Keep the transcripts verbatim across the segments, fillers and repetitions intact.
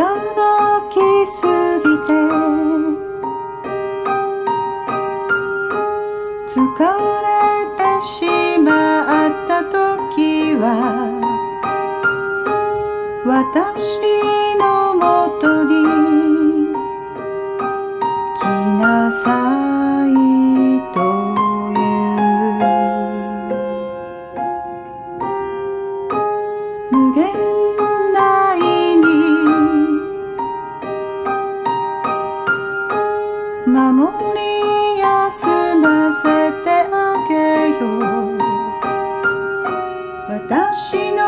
働きすぎて疲れてしまった時は私のもとに来なさいという無限大に守り休ませてあげよう私の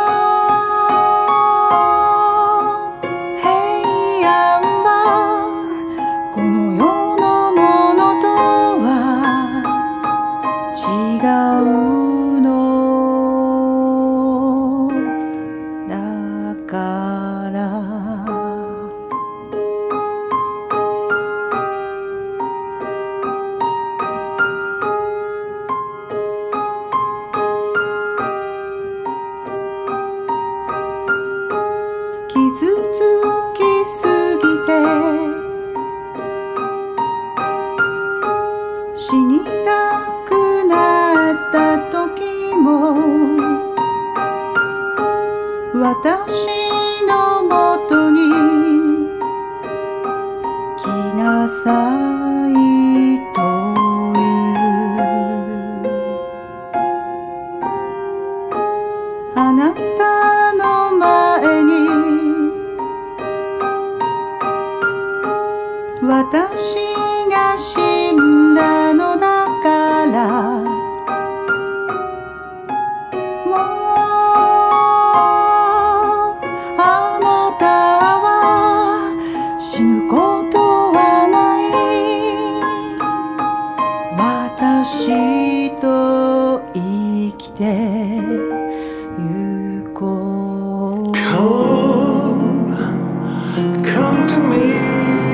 傷つきすぎて死にたくなった時も私のもとに来なさいというあなたの前に私が死んだのだからもうあなたは死ぬことはない私と生きてゆこう Come, come to me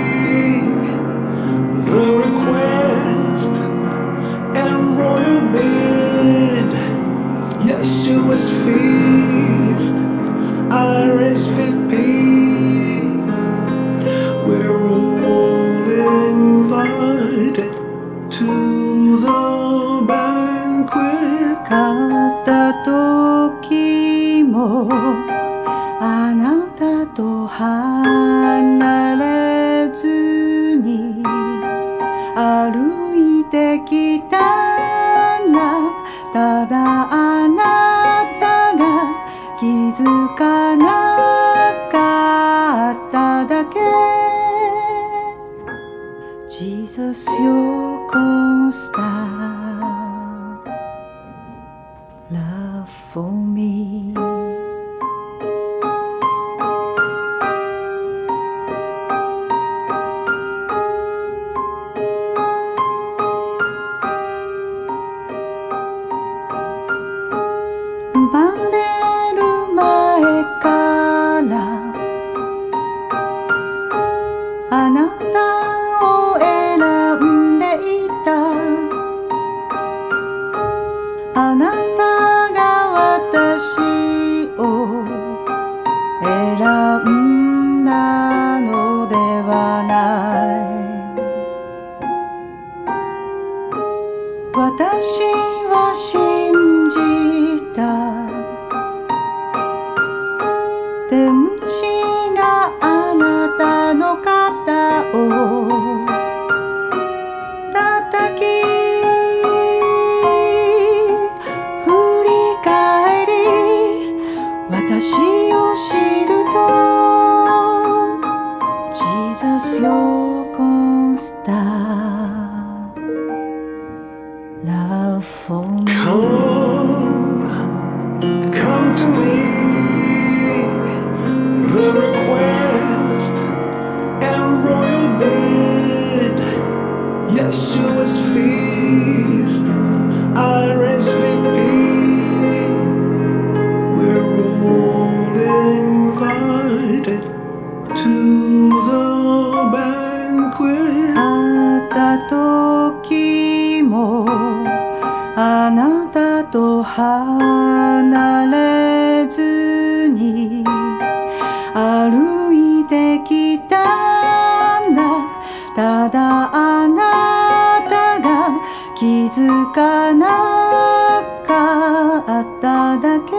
The request and royal bid Yeshua's feast R S V P We're all invited to the banquet 片時もあなたと離れずに歩いてきたなただあなたが気づかなかっただけ Jesus your constant love for me生まれる前からあなたを選んでいたあなたが私を選んだのではない私は信じた天使があなたの肩を叩き振り返り私を知ると Jesus your constant love for me Come, come to me The request and royal bid Yeshua's feast R S V P We're all invited to the banquet 片時もあなたと離れずに歩いてきたんだ。ただあなたが気づかなかっただけ。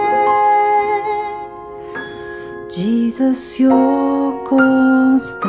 Jesus, your constant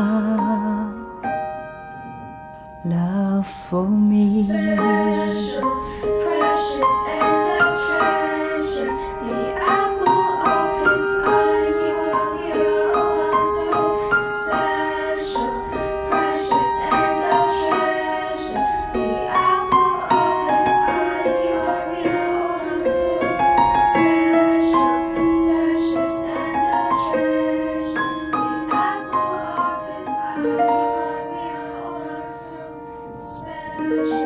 love for me. Special, precious, and a treasure. The apple of his eye. You are, you are so special, precious, and a treasure. The apple of his eye. You are, you are so special, precious, and a treasure. The apple of his eye. You are, we are all so special.